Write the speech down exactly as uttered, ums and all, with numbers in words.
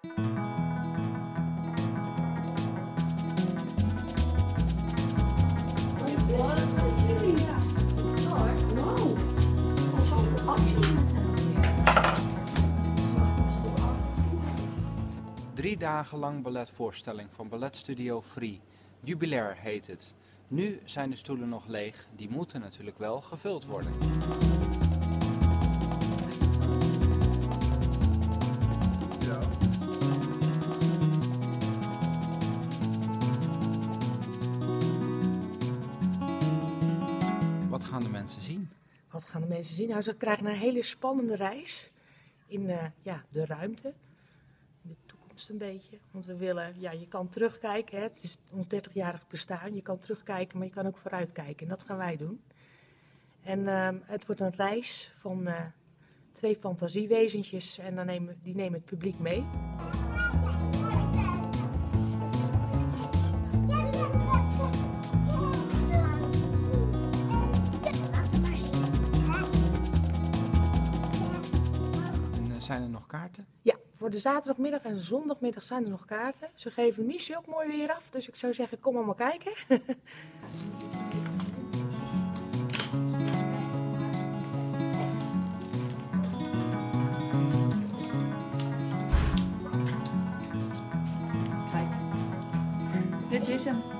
Drie dagen lang balletvoorstelling van Balletstudio Free. Jubilair heet het. Nu zijn de stoelen nog leeg, die moeten natuurlijk wel gevuld worden. Ja. Wat gaan de mensen zien? Wat gaan de mensen zien? Nou, ze krijgen een hele spannende reis in uh, ja, de ruimte. De toekomst een beetje. Want we willen, ja, je kan terugkijken. Hè? Het is ons dertigjarig bestaan. Je kan terugkijken, maar je kan ook vooruitkijken. En dat gaan wij doen. En uh, het wordt een reis van uh, twee fantasiewezentjes. En dan nemen, die nemen het publiek mee. Zijn er nog kaarten? Ja, voor de zaterdagmiddag en zondagmiddag zijn er nog kaarten. Ze geven niet zulk mooi weer af, dus ik zou zeggen, kom allemaal kijken. Kijk, dit is hem.